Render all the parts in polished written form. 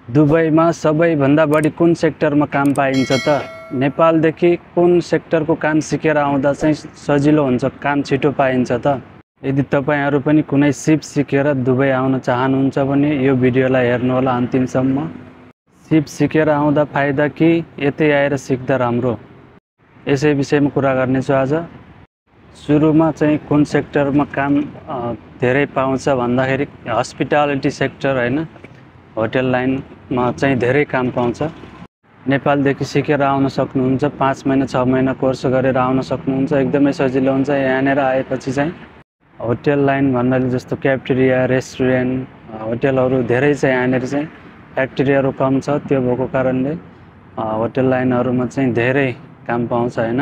दुबईमा सबैभन्दा बढी कुन सेक्टरमा काम पाइन्छ त? नेपालदेखि कुन सेक्टरको काम सिकेर आउँदा चाहिँ सजिलो हुन्छ, काम छिटो पाइन्छ त? यदि तपाईहरु पनि कुनै सिप सिकेर दुबई आउन चाहनुहुन्छ भने यो भिडियोलाई हेर्नु होला अन्तिमसम्म। सिप सिकेर आउँदा फाइदा कि यतै आएर सिक्दा राम्रो, यसै विषयमा कुरा गर्नेछु आज। सुरुमा चाहिँ कुन सेक्टरमा काम धेरै पाउँछ भन्दाखेरि हस्पिटालिटी सेक्टर हैन, होटल लाइनमा चाहिँ धेरै काम पाउँछ। नेपालदेखि सिकेर आउन सक्नुहुन्छ, 5 महिना 6 महिना कोर्स गरेर आउन सक्नुहुन्छ, एकदमै सजिलो हुन्छ। यहाँनेर आएपछि चाहिँ होटल लाइन भन्नाले जस्तो क्याफेटेरिया, रेस्टुरेन्ट, होटलहरु धेरै छ। यहाँनेर चाहिँ फ्याक्ट्रीहरु कम छ, त्यो भएको कारणले होटल लाइनहरुमा चाहिँ धेरै काम पाउँछ हैन।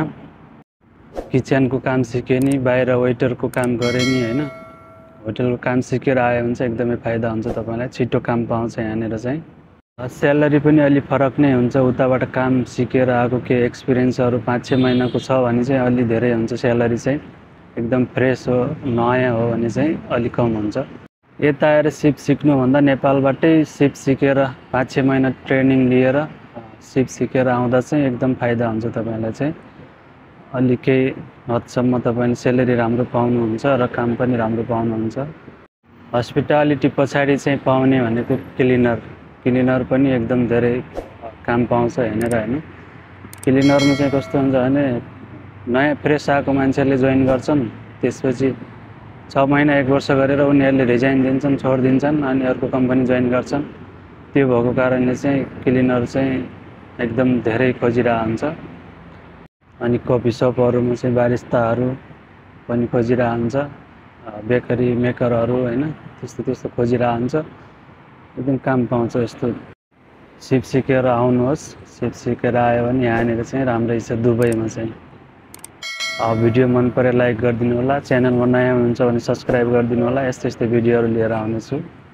किचनको काम सिके नि, बाहिर वेटरको काम गरे नि हैन, होटलको काम सिकेर आए हुन्छ एकदमै फाइदा हुन्छ तपाईलाई, छिटो काम पाउँछ यहाँनेर चाहिँ। स्यालेरी पनि अलि फरक नै हुन्छ, उताबाट काम सिकेर आएको के एक्सपिरियन्सहरु 5-6 महिनाको छ भने चाहिँ अलि धेरै हुन्छ स्यालेरी चाहिँ। एकदम फ्रेश हो, नयाँ हो भने चाहिँ अलि कम हुन्छ। यता आएर सिप सिक्नु भन्दा नेपालबाटै सिप सिकेर 5-6 महिना ट्रेनिङ लिएर सिप सिकेर आउँदा चाहिँ एकदम फाइदा हुन्छ तपाईलाई चाहिँ। अलि केही हदसम्म तपाईले स्यालेरी राम्रो पाउनुहुन्छ र काम पनि राम्रो पाउनुहुन्छ। हस्पिटालिटी पछाडी चाहिँ पाउने भनेको क्लिनर पनि एकदम धेरै काम पाउँछ यहाँनेर हैन। क्लिनरमा चाहिँ कस्तो हुन्छ भने नयाँ फ्रेस आएको मान्छेले जोइन गर्छन्, त्यसपछि 6 महिना 1 वर्ष गरेर उनीहरुले रिजाइन दिन्छन्, छोड्दिन्छन्, अनि अर्को कम्पनी जोइन गर्छन्। त्यो भएको कारणले चाहिँ क्लिनर चाहिँ एकदम धेरै खोजिरहेको हुन्छ। अनि कफी शपहरुमा चाहिँ बारिस्ताहरु पनि खोजिरहेको हुन्छ, बेकरी मेकरहरु हैन, त्यस्तो खोजिरहेको हुन्छ। एकदम काम पाउँछ यस्तो। सिप सिकेर आउनुहोस्, सिप सिकेर आयो भने यहाँनेर चाहिँ राम्रै छ दुबईमा चाहिँ। भिडियो मन परे लाइक गरिदिनु होला, च्यानलमा नयाँ हुनुहुन्छ भने सब्स्क्राइब गरिदिनु होला। यस्तै भिडियोहरु लिएर आउनेछु।